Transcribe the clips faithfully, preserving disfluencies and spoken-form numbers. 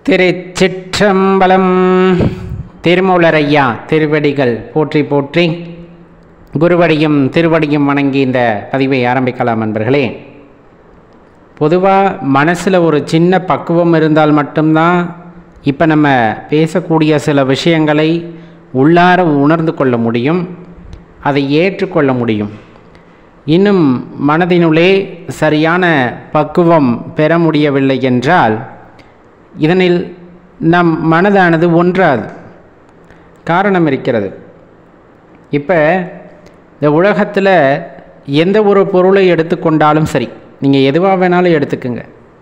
திருச்சிற்றம்பலம். திருமூலரையா திருவடிகள் போற்றி போற்றி, குருவடியும் திருவடியும் வணங்கி இந்த பதிவை ஆரம்பிக்கலாம். நண்பர்களே, பொதுவாக மனசில் ஒரு சின்ன பக்குவம் இருந்தால் மட்டும்தான் இப்போ நம்ம பேசக்கூடிய சில விஷயங்களை உள்ளார உணர்ந்து கொள்ள முடியும், அதை ஏற்றுக்கொள்ள முடியும். இன்னும் மனதினுள்ளே சரியான பக்குவம் பெற முடியவில்லை என்றால் இதனில் நம் மனதானது ஒன்றாது. காரணம் இருக்கிறது. இப்போ இந்த உலகத்தில் எந்த ஒரு பொருளை எடுத்துக்கொண்டாலும் சரி, நீங்கள் எதுவாக வேணாலும் எடுத்துக்குங்க,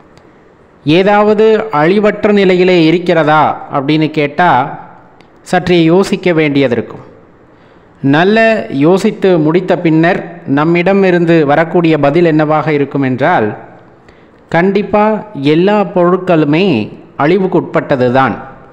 ஏதாவது அழிவற்ற நிலையிலே இருக்கிறதா அப்படின்னு கேட்டால் சற்றே யோசிக்க வேண்டியது இருக்கும். நல்ல யோசித்து முடித்த பின்னர் நம்மிடமிருந்து வரக்கூடிய பதில் என்னவாக இருக்கும் என்றால், கண்டிப்பாக எல்லா பொருட்களுமே அழிவுக்கு உட்பட்டது தான்.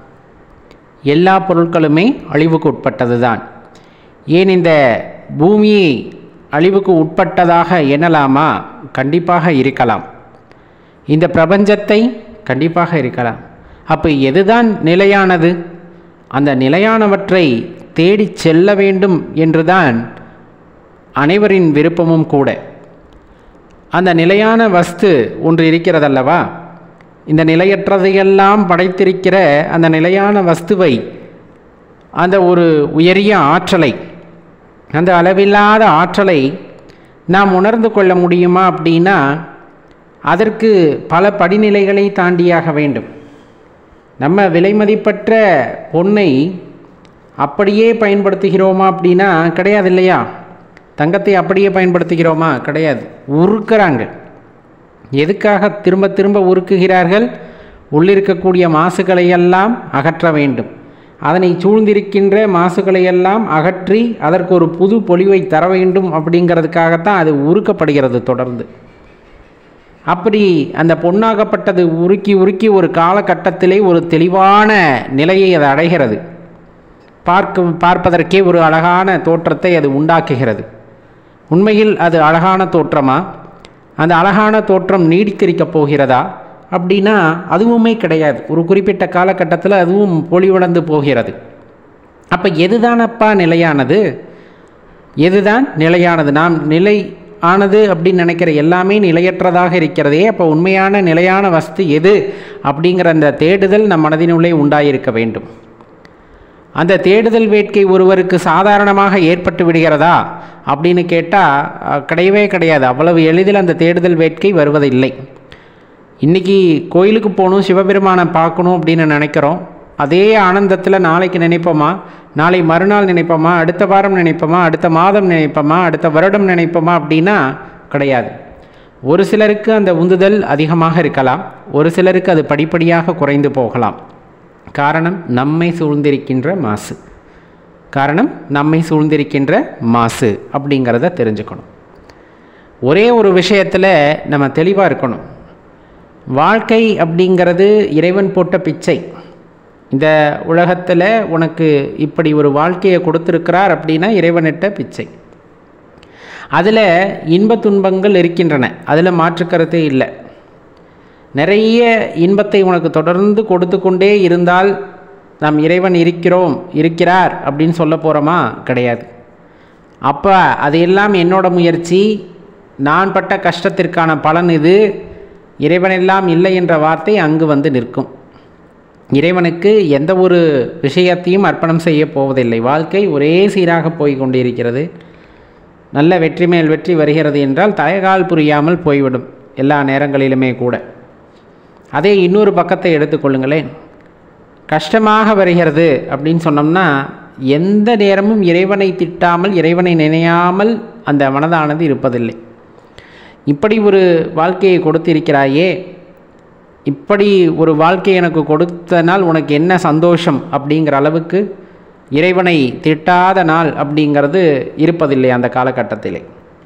எல்லா பொருட்களுமே அழிவுக்கு உட்பட்டது தான். ஏன் இந்த பூமியை அழிவுக்கு உட்பட்டதாக எண்ணலாமா? கண்டிப்பாக இருக்கலாம். இந்த பிரபஞ்சத்தை கண்டிப்பாக இருக்கலாம். அப்போ எதுதான் நிலையானது? அந்த நிலையானவற்றை தேடி செல்ல வேண்டும் என்றுதான் அனைவரின் விருப்பமும் கூட. அந்த நிலையான வஸ்து ஒன்று இருக்கிறதல்லவா? இந்த நிலையற்றதையெல்லாம் படைத்திருக்கிற அந்த நிலையான வஸ்துவை, அந்த ஒரு உயரிய ஆற்றலை, அந்த அளவில்லாத ஆற்றலை நாம் உணர்ந்து கொள்ள முடியுமா அப்படின்னா அதற்கு பல படிநிலைகளை தாண்டியாக வேண்டும். நம்ம விலைமதிப்பற்ற பொன்னை அப்படியே பயன்படுத்துகிறோமா அப்படின்னா கிடையாது இல்லையா? தங்கத்தை அப்படியே பயன்படுத்துகிறோமா? கிடையாது. உருக்குறாங்க. எதுக்காக திரும்ப திரும்ப உருக்குகிறார்கள்? உள்ளிருக்கக்கூடிய மாசுகளையெல்லாம் அகற்ற வேண்டும். அதனை சூழ்ந்திருக்கின்ற மாசுகளையெல்லாம் அகற்றி அதற்கு ஒரு புது பொலிவை தர வேண்டும் அப்படிங்கிறதுக்காகத்தான் அது உருக்கப்படுகிறது தொடர்ந்து. அப்படி அந்த பொன்னாகப்பட்டது உருக்கி உருக்கி ஒரு காலகட்டத்திலே ஒரு தெளிவான நிலையை அது அடைகிறது. பார்க்க பார்ப்பதற்கே ஒரு அழகான தோற்றத்தை அது உண்டாக்குகிறது. உண்மையில் அது அழகான தோற்றமா? அந்த அழகான தோற்றம் நீடித்திருக்கப் போகிறதா அப்படின்னா அதுவுமே கிடையாது. ஒரு குறிப்பிட்ட காலகட்டத்தில் அதுவும் பொலிவடைந்து போகிறது. அப்போ எதுதானப்பா நிலையானது? எதுதான் நிலையானது? நாம் நிலை ஆனது அப்படின்னு நினைக்கிற எல்லாமே நிலையற்றதாக இருக்கிறதே. அப்போ உண்மையான நிலையான வஸ்து எது அப்படிங்கிற அந்த தேடுதல் நம் மனதினுள்ளே உண்டாயிருக்க வேண்டும். அந்த தேடுதல் வேட்கை ஒருவருக்கு சாதாரணமாக ஏற்பட்டு விடுகிறதா அப்படின்னு கேட்டால் கிடையவே கிடையாது. அவ்வளவு எளிதில் அந்த தேடுதல் வேட்கை வருவதில்லை. இன்றைக்கி கோயிலுக்கு போகணும், சிவபெருமானை பார்க்கணும் அப்படின்னு நினைக்கிறோம். அதே ஆனந்தத்தில் நாளைக்கு நினைப்போமா? நாளை மறுநாள் நினைப்போமா? அடுத்த வாரம் நினைப்போமா? அடுத்த மாதம் நினைப்போமா? அடுத்த வருடம் நினைப்போமா? அப்படின்னா கிடையாது. ஒரு சிலருக்கு அந்த உந்துதல் அதிகமாக இருக்கலாம், ஒரு சிலருக்கு அது படிப்படியாக குறைந்து போகலாம். காரணம் நம்மை சூழ்ந்திருக்கின்ற மாசு. காரணம் நம்மை சூழ்ந்திருக்கின்ற மாசு அப்படிங்கிறத தெரிஞ்சுக்கணும். ஒரே ஒரு விஷயத்தில் நம்ம தெளிவாக இருக்கணும். வாழ்க்கை அப்படிங்கிறது இறைவன் போட்ட பிச்சை. இந்த உலகத்தில் உனக்கு இப்படி ஒரு வாழ்க்கையை கொடுத்துருக்கிறார் அப்படின்னா இறைவனிட்ட பிச்சை. அதில் இன்ப துன்பங்கள் இருக்கின்றன, அதில் மாற்றுக்கருத்தே இல்லை. நிறைய இன்பத்தை உனக்கு தொடர்ந்து கொடுத்து கொண்டே இருந்தால் நாம் இறைவன் இருக்கிறோம் இருக்கிறார் அப்படின்னு சொல்ல போகிறோமா? கிடையாது. அப்போ அதையெல்லாம் என்னோட முயற்சி, நான் பட்ட கஷ்டத்திற்கான பலன் இது, இறைவனெல்லாம் இல்லை என்ற வார்த்தை அங்கு வந்து நிற்கும். இறைவனுக்கு எந்த ஒரு விஷயத்தையும் அர்ப்பணம் செய்ய போவதில்லை. வாழ்க்கை ஒரே சீராக போய் கொண்டிருக்கிறது. நல்ல வெற்றி மேல் வெற்றி வருகிறது என்றால் தலைகால் புரியாமல் போய்விடும் எல்லா நேரங்களிலுமே கூட. அதே இன்னொரு பக்கத்தை எடுத்துக்கொள்ளுங்களேன். கஷ்டமாக வருகிறது அப்படின்னு சொன்னோம்னா எந்த நேரமும் இறைவனை திட்டாமல் இறைவனை நினையாமல் அந்த மனதானது இருப்பதில்லை. இப்படி ஒரு வாழ்க்கையை கொடுத்திருக்கிறாயே, இப்படி ஒரு வாழ்க்கை எனக்கு கொடுத்தனால் உனக்கு என்ன சந்தோஷம் அப்படிங்கிற அளவுக்கு இறைவனை திட்டாத நாள் அப்படிங்கிறது இருப்பதில்லை அந்த காலகட்டத்திலே.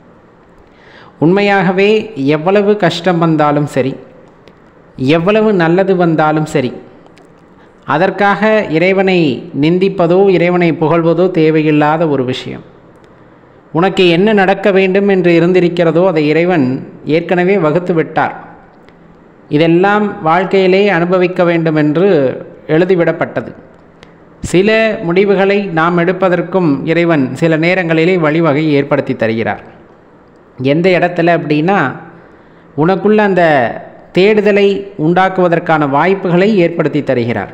உண்மையாகவே எவ்வளவு கஷ்டம் வந்தாலும் சரி, எவ்வளவு நல்லது வந்தாலும் சரி, அதற்காக இறைவனை நிந்திப்பதோ இறைவனை புகழ்வதோ தேவையில்லாத ஒரு விஷயம். உனக்கு என்ன நடக்க வேண்டும் என்று இருந்திருக்கிறதோ அதை இறைவன் ஏற்கனவே வகுத்து விட்டார். இதெல்லாம் வாழ்க்கையிலே அனுபவிக்க வேண்டும் என்று எழுதிவிடப்பட்டது. சில முடிவுகளை நாம் எடுப்பதற்கும் இறைவன் சில நேரங்களிலே வழிவகை ஏற்படுத்தி தருகிறார். எந்த இடத்துல அப்படின்னா, உனக்குள்ள அந்த தேடுதலை உண்டாக்குவதற்கான வாய்ப்புகளை ஏற்படுத்தி தருகிறார்.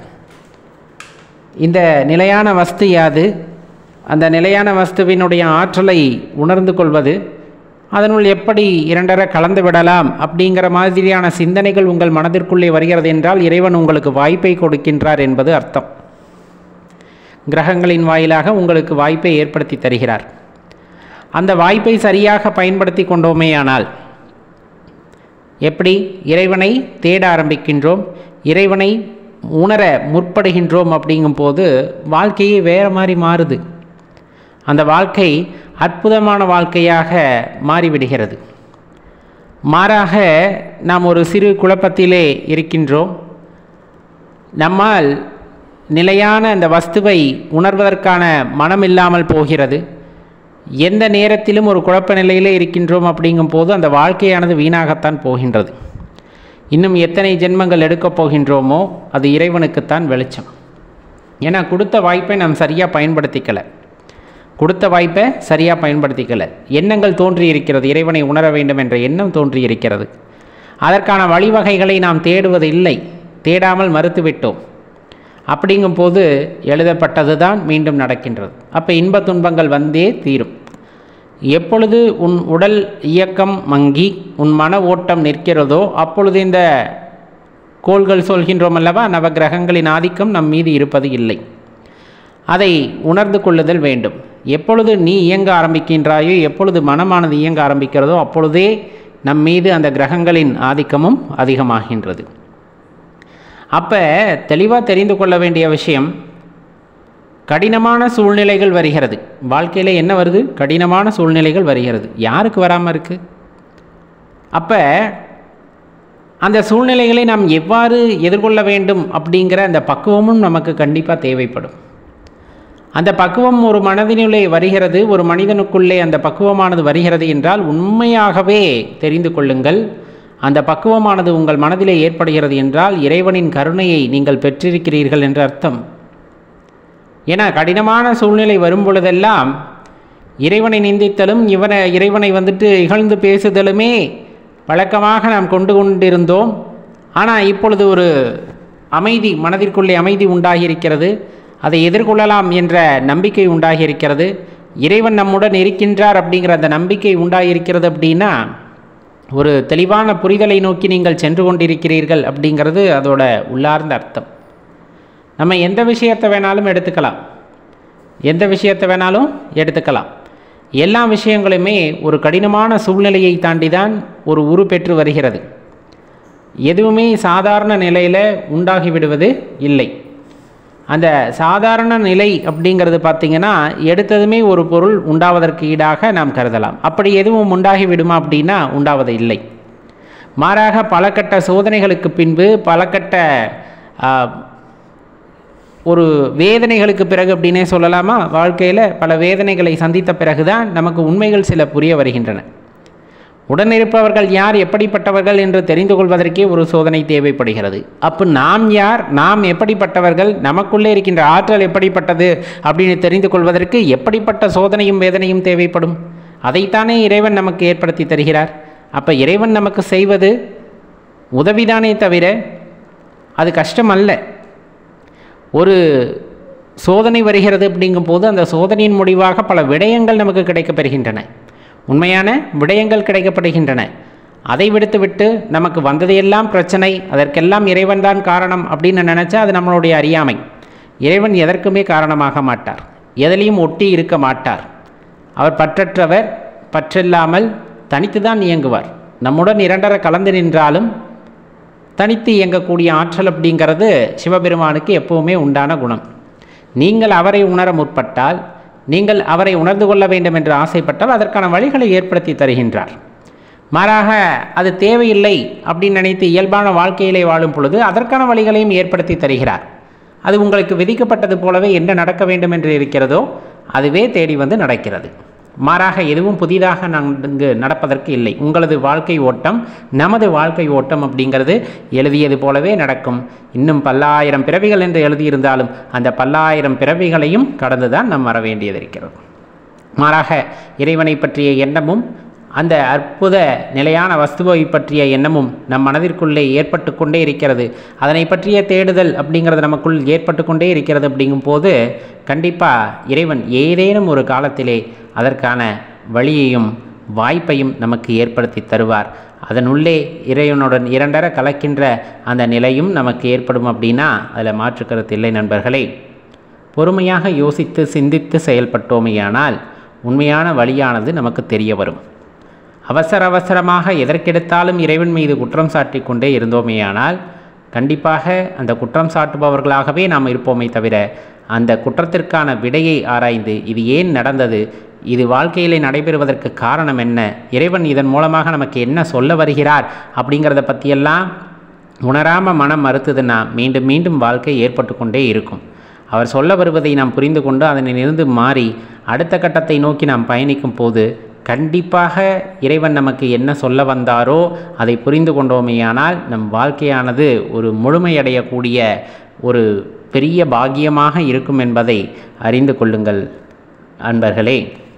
இந்த நிலையான வஸ்து யாது, அந்த நிலையான வஸ்துவினுடைய ஆற்றலை உணர்ந்து கொள்வது, அதனுள் எப்படி இரண்டரை கலந்து விடலாம் அப்படிங்கிற மாதிரியான சிந்தனைகள் உங்கள் மனதிற்குள்ளே வருகிறது என்றால் இறைவன் உங்களுக்கு வாய்ப்பை கொடுக்கின்றார் என்பது அர்த்தம். கிரகங்களின் வாயிலாக உங்களுக்கு வாய்ப்பை ஏற்படுத்தி தருகிறார். அந்த வாய்ப்பை சரியாக பயன்படுத்தி கொண்டோமேயானால் எப்படி இறைவனை தேட ஆரம்பிக்கின்றோம், இறைவனை உணர முற்படுகின்றோம் அப்படிங்கும்போது வாழ்க்கையே வேறு மாதிரி மாறுது. அந்த வாழ்க்கை அற்புதமான வாழ்க்கையாக மாறிவிடுகிறது. மாறாக நாம் ஒரு சிறு குழப்பத்திலே இருக்கின்றோம். நம்மால் நிலையான அந்த வஸ்துவை உணர்வதற்கான மனம் இல்லாமல் போகிறது. எந்த நேரத்திலும் ஒரு குழப்ப நிலையிலே இருக்கின்றோம் அப்படிங்கும்போது அந்த வாழ்க்கையானது வீணாகத்தான் போகின்றது. இன்னும் எத்தனை ஜென்மங்கள் எடுக்கப் போகின்றோமோ அது இறைவனுக்குத்தான் வெளிச்சம். ஏன்னா கொடுத்த வாய்ப்பை நாம் சரியாக பயன்படுத்திக்கலை கொடுத்த வாய்ப்பை சரியாக பயன்படுத்திக்கலை எண்ணங்கள் தோன்றி இருக்கிறது. இறைவனை உணர வேண்டும் என்ற எண்ணம் தோன்றி இருக்கிறது. அதற்கான வழிவகைகளை நாம் தேடுவது இல்லை, தேடாமல் மறுத்துவிட்டோம். அப்படிங்கும்போது எழுதப்பட்டது தான் மீண்டும் நடக்கின்றது. அப்போ இன்ப துன்பங்கள் வந்தே தீரும். எப்பொழுது உன் உடல் இயக்கம் மங்கி உன் மன ஓட்டம் நிற்கிறதோ அப்பொழுது இந்த கோள்கள் சொல்கின்றோம் அல்லவா, நவகிரகங்களின் ஆதிக்கம் நம் மீது இருப்பது இல்லை. அதை உணர்ந்து கொள்ளுதல் வேண்டும். எப்பொழுது நீ இயங்க ஆரம்பிக்கின்றாயோ, எப்பொழுது மனமானது இயங்க ஆரம்பிக்கிறதோ அப்பொழுதே நம் மீது அந்த கிரகங்களின் ஆதிக்கமும் அதிகமாகின்றது. அப்போ தெளிவாக தெரிந்து கொள்ள வேண்டிய விஷயம், கடினமான சூழ்நிலைகள் வருகிறது. வாழ்க்கையில் என்ன வருது? கடினமான சூழ்நிலைகள் வருகிறது. யாருக்கு வராமல் இருக்குது? அப்போ அந்த சூழ்நிலைகளை நாம் எவ்வாறு எதிர்கொள்ள வேண்டும் அப்படிங்கிற அந்த பக்குவமும் நமக்கு கண்டிப்பாக தேவைப்படும். அந்த பக்குவம் ஒரு மனதினுள்ளே வருகிறது, ஒரு மனிதனுக்குள்ளே அந்த பக்குவமானது வருகிறது என்றால் உண்மையாகவே தெரிந்து கொள்ளுங்கள், அந்த பக்குவமானது உங்கள் மனதிலே ஏற்படுகிறது என்றால் இறைவனின் கருணையை நீங்கள் பெற்றிருக்கிறீர்கள் என்ற அர்த்தம். ஏன்னா கடினமான சூழ்நிலை வரும் பொழுதெல்லாம் இறைவனை நிந்தித்தலும் இவனை இறைவனை வந்துட்டு இகழ்ந்து பேசுதலுமே வழக்கமாக நாம் கொண்டு கொண்டிருந்தோம். ஆனால் இப்பொழுது ஒரு அமைதி, மனதிற்குள்ளே அமைதி உண்டாகியிருக்கிறது. அதை எதிர்கொள்ளலாம் என்ற நம்பிக்கை உண்டாகியிருக்கிறது. இறைவன் நம்முடன் இருக்கின்றார் அப்படிங்கிற அந்த நம்பிக்கை உண்டாகியிருக்கிறது. அப்படின்னா ஒரு தெளிவான புரிதலை நோக்கி நீங்கள் சென்று கொண்டிருக்கிறீர்கள் அப்படிங்கிறது அதோட உள்ளார்ந்த அர்த்தம். நம்ம எந்த விஷயத்தை வேணாலும் எடுத்துக்கலாம், எந்த விஷயத்தை வேணாலும் எடுத்துக்கலாம். எல்லா விஷயங்களுமே ஒரு கடினமான சூழ்நிலையை தாண்டி தான் ஒரு உரு பெற்று வருகிறது. எதுவுமே சாதாரண நிலையில் உண்டாகிவிடுவது இல்லை. அந்த சாதாரண நிலை அப்படிங்கிறது பார்த்திங்கன்னா எடுத்ததுமே ஒரு பொருள் உண்டாவதற்கு ஈடாக நாம் கருதலாம். அப்படி எதுவும் உண்டாகி விடுமா அப்படின்னா உண்டாவது இல்லை. மாறாக பல கட்ட சோதனைகளுக்கு பின்பு, பல கட்ட ஒரு வேதனைகளுக்கு பிறகு அப்படின்னே சொல்லலாமா, வாழ்க்கையில் பல வேதனைகளை சந்தித்த பிறகுதான் நமக்கு உண்மைகள் சில புரிய வருகின்றன. உடனிருப்பவர்கள் யார், எப்படிப்பட்டவர்கள் என்று தெரிந்து கொள்வதற்கே ஒரு சோதனை தேவைப்படுகிறது. அப்போ நாம் யார், நாம் எப்படிப்பட்டவர்கள், நமக்குள்ளே இருக்கின்ற ஆற்றல் எப்படிப்பட்டது அப்படின்னு தெரிந்து கொள்வதற்கு எப்படிப்பட்ட சோதனையும் வேதனையும் தேவைப்படும். அதைத்தானே இறைவன் நமக்கு ஏற்படுத்தி தருகிறார். அப்போ இறைவன் நமக்கு செய்வது உதவிதானே தவிர அது கஷ்டம் அல்ல. ஒரு சோதனை வருகிறது அப்படிங்கும்போது அந்த சோதனையின் முடிவாக பல விடயங்கள் நமக்கு கிடைக்கப்பெறுகின்றன, உண்மையான விடயங்கள் கிடைக்கப்படுகின்றன. அதை விடுத்துவிட்டு நமக்கு வந்ததையெல்லாம் பிரச்சனை, அதற்கெல்லாம் இறைவன் தான் காரணம் அப்படின்னு நினச்சா அது நம்மளுடைய அறியாமை. இறைவன் எதற்குமே காரணமாக மாட்டார், எதிலையும் ஒட்டி இருக்க மாட்டார். அவர் பற்றற்றவர், பற்றில்லாமல் தனித்து தான் இயங்குவார். நம்முடன் இரண்டரை கலந்து நின்றாலும் தனித்து இயங்கக்கூடிய ஆற்றல் அப்படிங்கிறது சிவபெருமானுக்கு எப்பவுமே உண்டான குணம். நீங்கள் அவரை உணர முற்பட்டால், நீங்கள் அவரை உணர்ந்து கொள்ள வேண்டும் என்று ஆசைப்பட்டால் அதற்கான வழிகளை ஏற்படுத்தி தருகின்றார். மாறாக அது தேவையில்லை அப்படின்னு நினைத்து இயல்பான வாழ்க்கையிலே வாழும் பொழுது அதற்கான வழிகளையும் ஏற்படுத்தி தருகிறார். அது உங்களுக்கு விதிக்கப்பட்டது போலவே என்ன நடக்க வேண்டும் என்று இருக்கிறதோ அதுவே தேடி வந்து நடக்கிறது. மாறாக எதுவும் புதிதாக இங்கு நடப்பதற்கு இல்லை. உங்களது வாழ்க்கை ஓட்டம் நமது வாழ்க்கை ஓட்டம் அப்படிங்கிறது எழுதியது போலவே நடக்கும். இன்னும் பல்லாயிரம் பிறவிகள் என்று எழுதியிருந்தாலும் அந்த பல்லாயிரம் பிறவிகளையும் கடந்துதான் நாம் வர வேண்டியது இருக்கிறது. மாறாக இறைவனை பற்றிய எண்ணமும் அந்த அற்புத நிலையான வஸ்துவை பற்றிய எண்ணமும் நம் மனதிற்குள்ளே ஏற்பட்டு கொண்டே இருக்கிறது. அதனை பற்றிய தேடுதல் அப்படிங்கிறது நமக்குள் ஏற்பட்டு கொண்டே இருக்கிறது. அப்படிங்கும் போது கண்டிப்பாக இறைவன் ஏதேனும் ஒரு காலத்திலே அதற்கான வழியையும் வாய்ப்பையும் நமக்கு ஏற்படுத்தி தருவார். அதனுள்ளே இறைவனுடன் இரண்டர கலக்கின்ற அந்த நிலையும் நமக்கு ஏற்படும் அப்படின்னா அதில் மாற்று கருத்து இல்லை. நண்பர்களே, பொறுமையாக யோசித்து சிந்தித்து செயல்பட்டோமேயானால் உண்மையான வழியானது நமக்கு தெரிய வரும். அவசர அவசரமாக எதற்கெடுத்தாலும் இறைவன் மீது குற்றம் சாட்டி கொண்டே இருந்தோமேயானால் கண்டிப்பாக அந்த குற்றம் சாட்டுபவர்களாகவே நாம் இருப்போமே தவிர அந்த குற்றத்திற்கான விடையை ஆராய்ந்து இது ஏன் நடந்தது, இது வாழ்க்கையிலே நடைபெறுவதற்கு காரணம் என்ன, இறைவன் இதன் மூலமாக நமக்கு என்ன சொல்ல வருகிறார் அப்படிங்கிறத பற்றியெல்லாம் உணராமல் மனம் மறுத்ததுன்னா மீண்டும் மீண்டும் வாழ்க்கை ஏற்பட்டு கொண்டே இருக்கும். அவர் சொல்ல வருவதை நாம் புரிந்து கொண்டு அதனிலிருந்து மாறி அடுத்த கட்டத்தை நோக்கி நாம் பயணிக்கும் போது கண்டிப்பாக இறைவன் நமக்கு என்ன சொல்ல வந்தாரோ அதை புரிந்து கொண்டோமேயானால் நம் வாழ்க்கையானது ஒரு முழுமையடையக்கூடிய ஒரு பெரிய பாக்கியமாக இருக்கும் என்பதை அறிந்து கொள்ளுங்கள் அன்பர்களே.